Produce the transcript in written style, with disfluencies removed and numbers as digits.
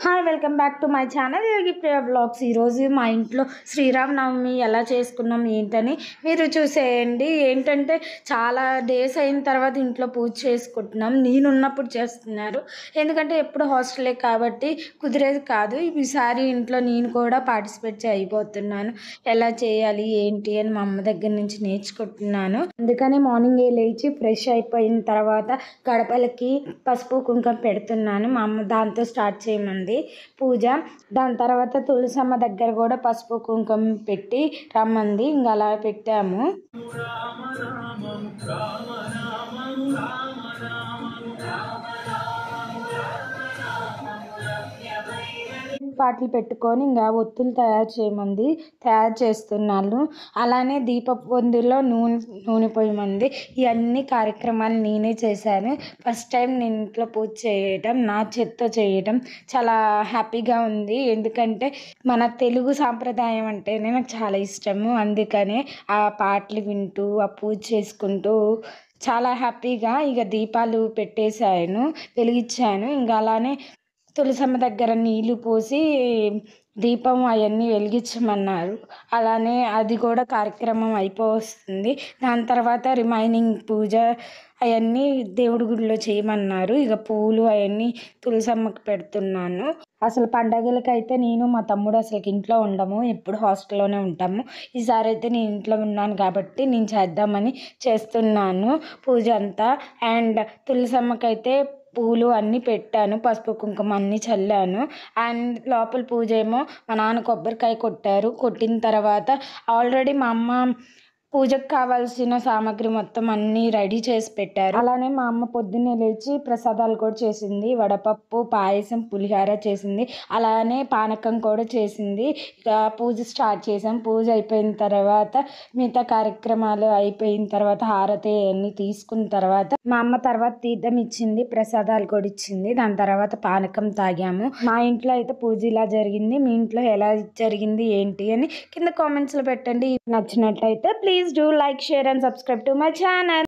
Hi welcome back to my channel Yogi Priya vlogs. ఈరోజు మా ఇంట్లో శ్రీరామనవమి ఎలా చేసుకున్నాం ఏంటని మీరు చూసేయండి. ఏంటంటే చాలా డేస్ అయిన తర్వాత ఇంట్లో పూజ చేసుకుంటున్నాం. నేనున్నప్పుడు చేస్తున్నారు, ఎందుకంటే ఎప్పుడు హాస్టలే కాబట్టి కుదిరేది కాదు. ఈసారి ఇంట్లో నేను కూడా పార్టిసిపేట్ చేయబోతున్నాను. ఎలా చేయాలి ఏంటి అని మా అమ్మ దగ్గర నుంచి నేర్చుకుంటున్నాను. అందుకని మార్నింగ్ లేచి ఫ్రెష్ అయిపోయిన తర్వాత గడపలకి పసుపు కుంకుమ పెడుతున్నాను. మా అమ్మ దాంతో స్టార్ట్ చేయమంది పూజ. దాని తర్వాత తులసమ్మ దగ్గర కూడా పసుపు కుంకుమ పెట్టి రమ్మంది. ఇంకా అలా పెట్టాము. పాటలు పెట్టుకొని ఇంకా ఒత్తులు తయారు చేస్తున్నాను. అలానే దీపపు పొందిలో నూనె పోయమంది. ఇవన్నీ కార్యక్రమాలు నేనే చేశాను. ఫస్ట్ టైం నేను ఇంట్లో పూజ చేయడం, నా చేత్తో చేయడం చాలా హ్యాపీగా ఉంది. ఎందుకంటే మన తెలుగు సాంప్రదాయం అంటేనే నాకు చాలా ఇష్టము. అందుకనే ఆ పాటలు వింటూ ఆ పూజ చేసుకుంటూ చాలా హ్యాపీగా ఇక దీపాలు పెట్టేశాను, వెలిగించాను. ఇంకా అలానే తులసమ్మ దగ్గర నీళ్లు పోసి దీపం అవన్నీ వెలిగించమన్నారు. అలానే అది కూడా కార్యక్రమం అయిపోతుంది. దాని తర్వాత రిమైనింగ్ పూజ అవన్నీ దేవుడి గుడిలో చేయమన్నారు. ఇక పూలు అవన్నీ తులసమ్మకి పెడుతున్నాను. అసలు పండగలకైతే నేను మా తమ్ముడు అసలు ఇంట్లో ఉండము, ఎప్పుడు హాస్టల్లోనే ఉంటాము. ఈసారి అయితే నేను ఇంట్లో ఉన్నాను కాబట్టి నేను చేద్దామని చేస్తున్నాను పూజ అంతా. అండ్ తులసమ్మకైతే పూలు అన్నీ పెట్టాను, పసుపు కుంకుమ అన్నీ చల్లాను. అండ్ లోపల పూజ ఏమో మా నాన్న కొబ్బరికాయ కొట్టిన తర్వాత ఆల్రెడీ మా అమ్మ పూజకు కావాల్సిన సామాగ్రి మొత్తం అన్నీ రెడీ చేసి పెట్టారు. అలానే మా అమ్మ పొద్దున్నే లేచి ప్రసాదాలు కూడా చేసింది. వడపప్పు, పాయసం, పులిహోర చేసింది. అలానే పానకం కూడా చేసింది. ఇక పూజ స్టార్ట్ చేసాం. పూజ అయిపోయిన తర్వాత మిగతా కార్యక్రమాలు అయిపోయిన తర్వాత హారతి అన్నీ తీసుకున్న తర్వాత మా అమ్మ తర్వాత తీర్థం ఇచ్చింది, ప్రసాదాలు కూడా ఇచ్చింది. దాని తర్వాత పానకం తాగాము. మా ఇంట్లో అయితే పూజ ఇలా జరిగింది. మీ ఇంట్లో ఎలా జరిగింది ఏంటి అని కింద కామెంట్స్లో పెట్టండి. నచ్చినట్లయితే please do like, share and subscribe to my channel.